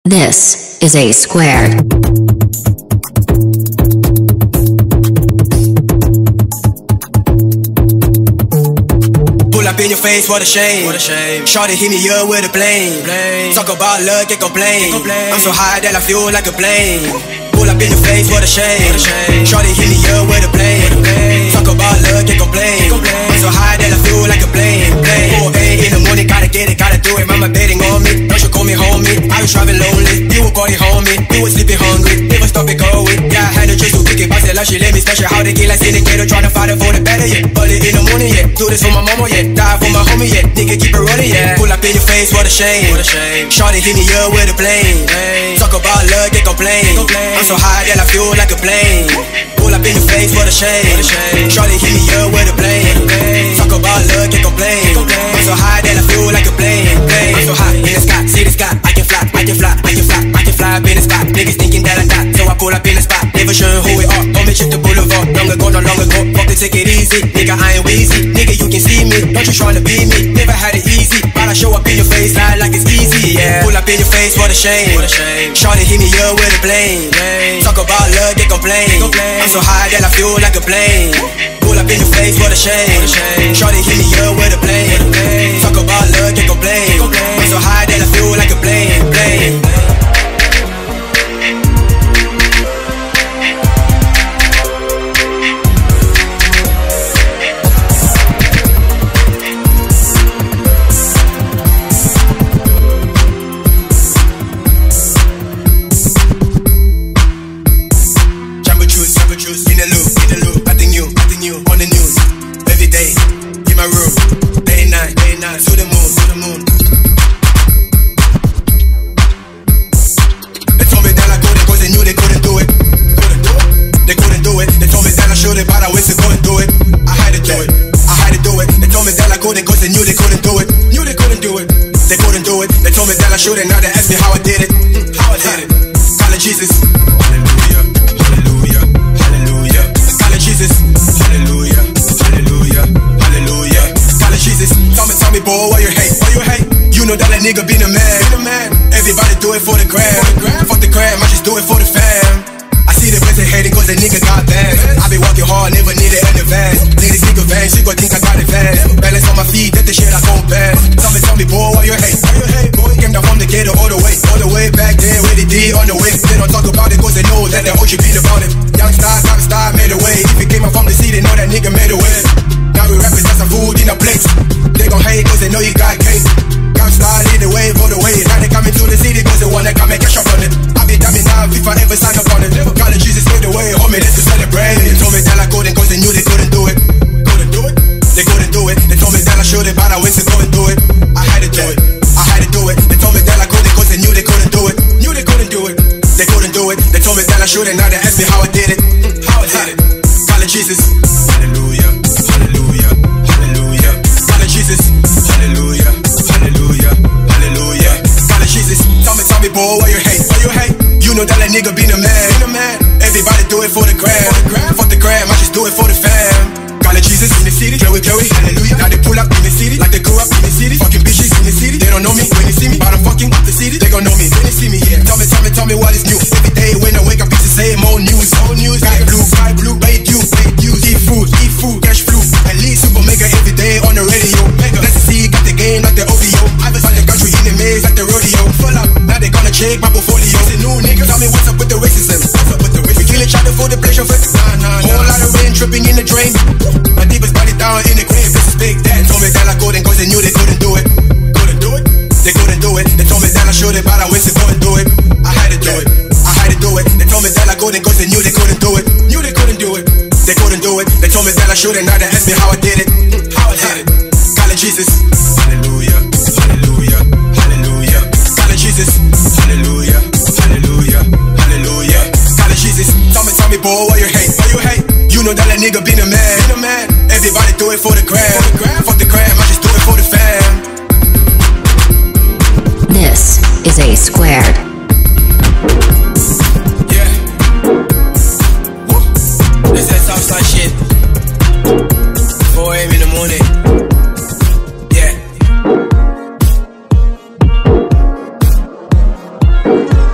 This is A Squared. Pull up in your face, what a shame. Shawty hit me up with a blame. Talk about love, get complain. I'm so high that I feel like a plane. Pull up in your face, what a shame. Shawty hit me up with a blame. Talk about love, get complain. I'm so high that I feel like a plane. 4 in the morning, gotta get it, gotta do it. Mama betting on me, don't you call me homie. I was traveling lonely, you were calling homie. You were sleeping hungry, never stop it going. Yeah, I had a chase to pick it, but still she let me stash it. How they get like in the ghetto, trying to fight it for the better, yeah. Early in the morning, yeah. Do this for my mama, yeah. Die for my homie, yeah. Nigga keep it running, yeah. Pull up in your face, what a shame. Shawty hit me up with a blame. Talk about love, get complain. I'm so high that I feel like a plane. Pull up in your face, what a shame. Shawty hit me up with a blame. Talk about love, get complain. I'm so high that I feel like a plane. I'm so high in the sky, see the sky. I can fly, I can fly, I can fly, I can fly up in the sky. Niggas thinking that I got, so I pull up in the spot. Never sure who we are, don't mention the boulevard. Long ago, no long ago, fuck to take it easy. Nigga, I ain't wheezy, nigga, you can see me. Don't you tryna be me, never had it easy. But I show up in your face, lie like it's easy, yeah. Pull up in your face, what a shame. Shawty hit me up with a blame. Talk about love, get complain. I'm so high that I feel like a plane. Pull up in your face, what a shame. Shawty hit me up with a blame. Talk about love, get complain. I'm so high that I feel like a plane. Shooting, now they ask me how I did it. How I did it. Call it Jesus. Hallelujah. Hallelujah. Hallelujah. Call it Jesus. Hallelujah. Hallelujah. Hallelujah. Call it Jesus. Tell me, boy, why you hate? Why you hate? You know that nigga been a man. Everybody do it for the gram. Fuck the gram, I just do it for the fam. I see the blessing hating cause the nigga got bands. I been working hard, never needed an advance. Lady nigga van, she gon' think I got advance. Balance on my feet, that the shit I gon' pass. Tell me, boy, why you hate? Why you hate, boy? Came down from the ghetto all the way back there with the D on the way. They don't talk about it cause they know that the OG beat about it. Young star, made a way. If you came up from the city, know that nigga made a way. Now we rapping, that's some food in a plate. They gon' hate cause they know you got cake. Young star, lead the way, all the way. Now they coming to the city cause they wanna come and cash up on it. I be damn now if I ever sign up on it. Call it Jesus, made the way, homie, let's celebrate. They told me that I couldn't cause they knew they couldn't do it. Couldn't do it? They couldn't do it. They told me that I should it, but I went to go and do it. I had to do it. I had to do it. They told me that I couldn't cause they knew they couldn't do it. Knew they couldn't do it. They couldn't do it. They told me that I should, and now they ask me how I did it. How I did it. Call it Jesus. Hallelujah. Hallelujah. Hallelujah. Call it Jesus. Hallelujah. Hallelujah. Hallelujah. Call it Jesus. Tell me, boy, why you hate? Why you hate? You know that nigga been a man. Everybody do it for the gram. Fuck the gram, I just do it for the fam. Call it Jesus in the city, Joey, hallelujah. Now they pull up in the city, like they grew up in the city. Fucking bitches in the city, they don't know me. When they see me, but I'm fucking up the city, they gon' know me. When they see me, yeah. Tell me what is new. Every day when I wake up, it's the same old news. Sky blue, bait you. Eat food, cash flu. At least super mega every day on the radio. Let's see, got the game like the OVO. I've been the country in the maze like the rodeo. Full up, now they gonna check my portfolio. It's a new nigga, tell me what's up with the racism. We kill each other for the pleasure of it. Whole lot of rain dripping in the drain. My deepest body down in the grave, this is big dad. Told me that I couldn't cause they knew they couldn't do it. Couldn't do it? They couldn't do it. They told me that I should it, but I went to go and do it. I had to do it. I had to do it. They told me that I couldn't cause they knew they couldn't do it. Knew they couldn't do it. They couldn't do it. They told me that I should, and now they ask me how I did it. How I did it. Call it Jesus. Hallelujah. Hallelujah. Hallelujah. Call it Jesus. Hallelujah. Hallelujah. Hallelujah. Call it Jesus. Tell me, boy, why you hate? Why you hate? You know that nigga been a man. Everybody do it for the gram. Fuck the gram, I just do it for the fam. This is A Squared. Yeah. Woo. This that Southside shit. 4 a.m. in the morning. Yeah.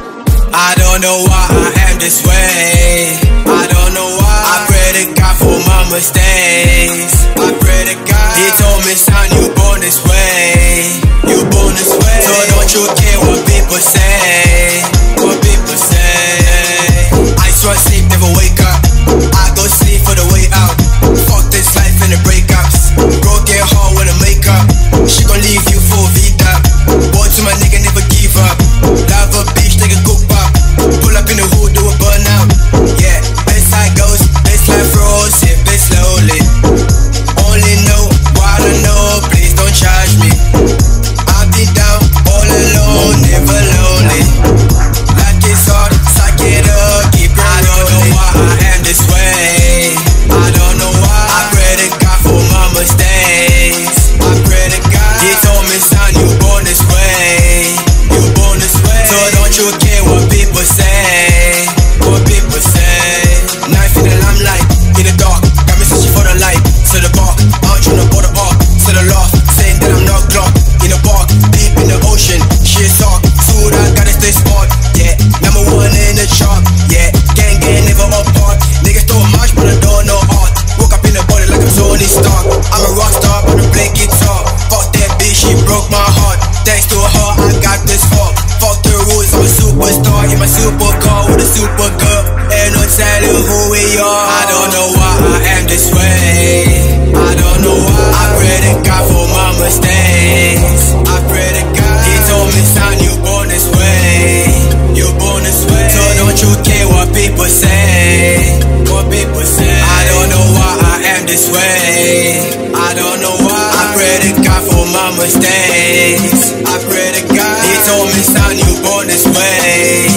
I don't know why I am this way. I don't know why. I pray to God for my mistakes. I pray to God. He told me, son, you born this way. You born this way. So don't you care what people say. What people say. I swear sleep, never wake up. I go sleep for the way out. Fuck this life and the breakups. Bro get hard with the makeup. She gon' leave you for a V-Dub. Boy to my nigga, never give up. Love a bitch, take a cook pop. Pull up in the hood, do a burnout. Yeah, best side goes, best life rolls, yeah, best slowly. Only know what I know, please don't charge me. I've been down all alone, never lonely. Life is hard, suck it up, keep it rolling. I don't know why I am this way. I don't know why. I pray to God for my mistakes. I pray to God. He told me, son, you born this way. You born this way. So don't you care what people say. What people say. Knife in the limelight, in the dark. Got me searching for the light. To the bark, I'm trying to border up. To the loft, saying that I'm not clock. In the park, deep in the ocean. Shit talk, food I gotta stay smart. Yeah, number one in the chart. Yeah, gang never apart. Niggas throw much, but I don't know art. Woke up in the body like I'm Tony Stark. I'm a rock star, but I play guitar. Fuck that bitch, she broke my heart. Thanks to her, I got this far. Fuck the rules, I'm a superstar. In my super car with a super girl. Ain't no telling who we are. I don't know why I am this way. I don't know why. I pray to God for my mistakes. I pray to God. He told me, son, you born this way. You born this way. So don't you care what people say. What people say. I don't know why I am this way. I don't know why. I pray to God for my mistakes. I pray to God. He told me, son, you born this way.